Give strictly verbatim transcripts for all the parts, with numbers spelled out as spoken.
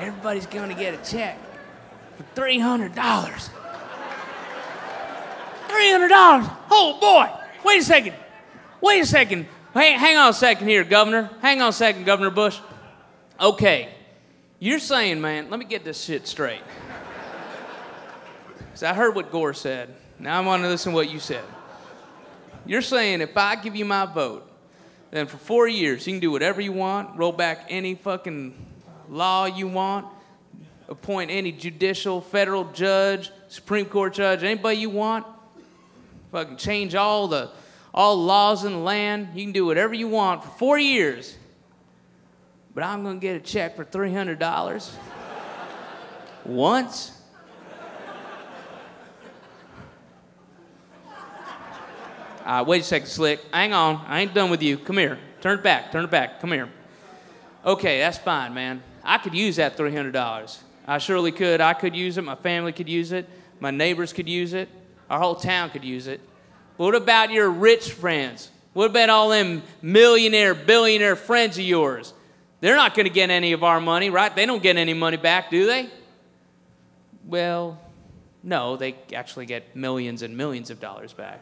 everybody's gonna get a check for three hundred dollars. three hundred dollars? Oh boy, wait a second. Wait a second. Hey, hang on a second here, Governor. Hang on a second, Governor Bush. Okay, you're saying, man, let me get this shit straight. So I heard what Gore said. Now I want to listen to what you said. You're saying if I give you my vote, then for four years you can do whatever you want, roll back any fucking law you want, appoint any judicial, federal judge, Supreme Court judge, anybody you want, fucking change all the all laws in the land. You can do whatever you want for four years. But I'm gonna get a check for three hundred dollars once. Uh, wait a second, Slick. Hang on. I ain't done with you. Come here. Turn it back. Turn it back. Come here. Okay, that's fine, man. I could use that three hundred dollars. I surely could. I could use it. My family could use it. My neighbors could use it. Our whole town could use it. But what about your rich friends? What about all them millionaire, billionaire friends of yours? They're not going to get any of our money, right? They don't get any money back, do they? Well, no. They actually get millions and millions of dollars back.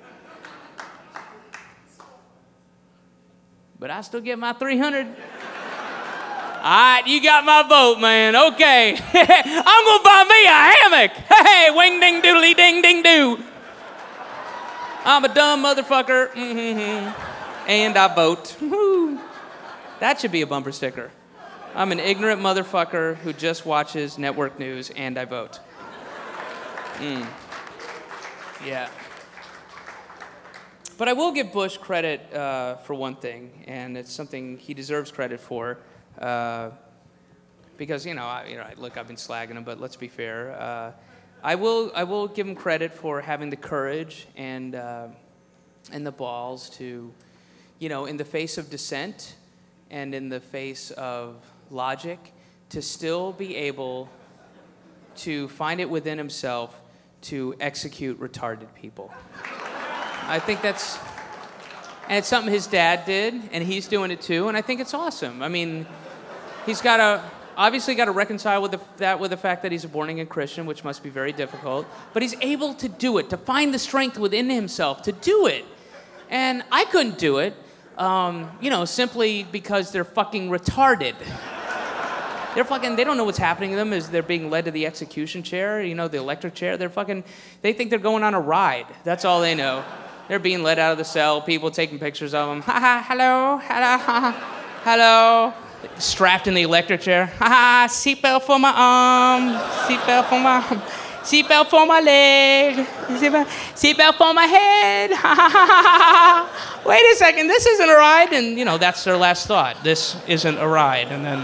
But I still get my three hundred. All right, you got my vote, man. Okay. I'm going to buy me a hammock. Hey, wing, ding, doodly, ding, ding, doo. I'm a dumb motherfucker. Mm-hmm. And I vote. Woo-hoo. That should be a bumper sticker. I'm an ignorant motherfucker who just watches network news and I vote. Mm. Yeah. But I will give Bush credit uh, for one thing, and it's something he deserves credit for, uh, because you know, I, you know, look, I've been slagging him, but let's be fair. Uh, I will, I will give him credit for having the courage and uh, and the balls to, you know, in the face of dissent and in the face of logic, to still be able to find it within himself to execute retarded people. I think that's, and it's something his dad did, and he's doing it too, and I think it's awesome. I mean, he's got to, obviously got to reconcile with the, that with the fact that he's a born-again Christian, which must be very difficult, but he's able to do it, to find the strength within himself to do it. And I couldn't do it, um, you know, simply because they're fucking retarded. They're fucking, they don't know what's happening to them as they're being led to the execution chair, you know, the electric chair. They're fucking, they think they're going on a ride. That's all they know. They're being led out of the cell, people taking pictures of them. Ha ha, hello, hello, ha ha, hello. Strapped in the electric chair. Ha ha, seatbelt for my arm, seatbelt for my arm, seatbelt for my leg, seatbelt for my head. Ha ha ha ha ha. Wait a second, this isn't a ride. And, you know, that's their last thought. This isn't a ride. And then,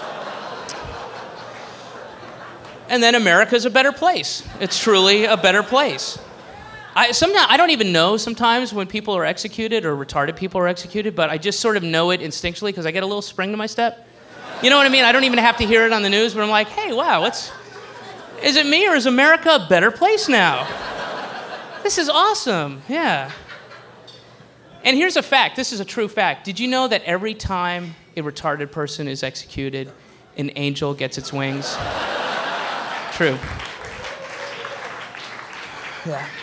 and then America's a better place. It's truly a better place. I, sometimes, I don't even know sometimes when people are executed or retarded people are executed, but I just sort of know it instinctually because I get a little spring to my step. You know what I mean? I don't even have to hear it on the news, but I'm like, hey, wow, what's, is it me or is America a better place now? This is awesome, yeah. And here's a fact, this is a true fact. Did you know that every time a retarded person is executed, an angel gets its wings? True. Yeah.